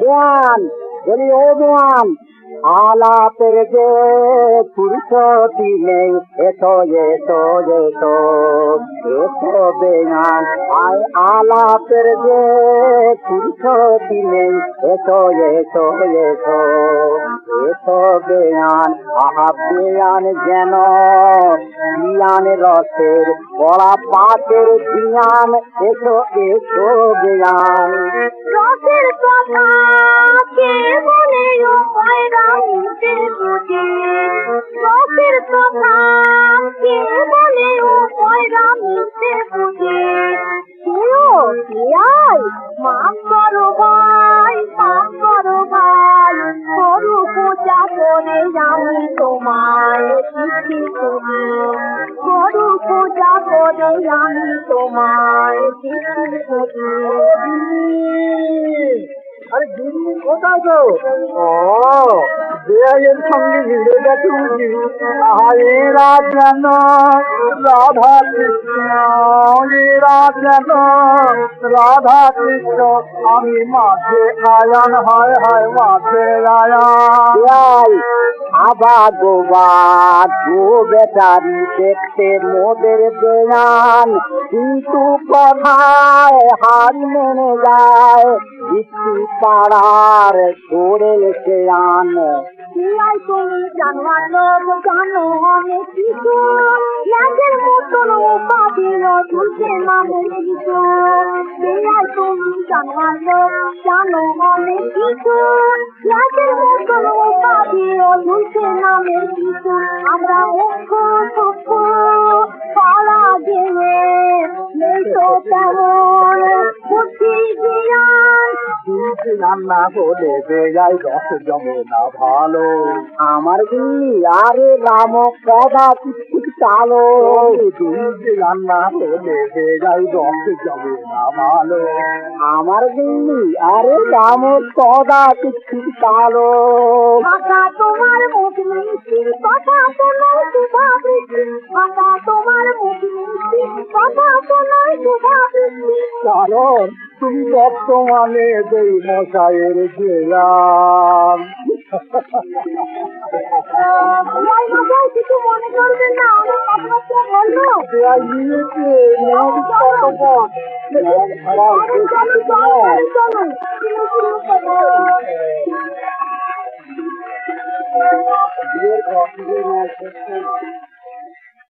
বেয়ান বলি ও বেয়ান আলাপের যে ফুরসতি নেই এসো এসো এসো এসো বেয়ান আয় আলাপের যে ফুরসতি নেই এসো এসো এসো এসো বেয়ান আহা বেয়ান যেন বিয়ান রসের বড়া পাতের বিয়ান এসো এসো বেয়ান রসের কথা কে বলে ও পয়রা মিশে বুঝে রসের কথা কে বলে ও পয়রা মিশে বুঝে মাফ করো ভাই করু পূজা করে আমি তোমায় চিঠি করি করু পূজা করে আমি তোমায় চিঠি করি আরে দিদি কোথায় গো ও বেয়ের সঙ্গে মিলে গেছে বুঝি এরা যেন রাধা কৃষ্ণ এরা যেন রাধা কৃষ্ণ আমি মাঝে আয়ান হায় হায় মাঝে আয়ান আবা গোবা গো বেচারি দেখতে মোদের বেয়ান কিন্তু কথায় হার মেনে যায় বৃষ্টি পাড়ার করে সে আন তুমি জানোয়ার লোক জানো অনেক কিছু ল্যাজের মতন উপাধির ঝুলছে নামের কিছু তুমি জানোয়ার লোক জানো অনেক কিছু ল্যাজের মতন উপাধির ঝুলছে নামের কিছু আমরা অক্ষ সক্ষ পাড়া গেলে নেই তো তেমন বুদ্ধি জ্ঞান রান্না বলে বেজায় রস জমে না ভালো আমার গিন্নি আরে রাম কদা কিচ্ছুক চালো দুধ রান্না বলে বেজায় রস জমে না ভালো আমার গিন্নি আরে রাম কদা কিচ্ছুক চালো ভাষা তোমার মুখ মিষ্টি কথা শোনো শুভা বৃষ্টি ভাষা তোমার মুখ মিষ্টি কথা শোনো শুভা বৃষ্টি কারণ তুমি বর্তমানে দেই মশাইয়ের গেলাম কিছু মনে করবেন না বললো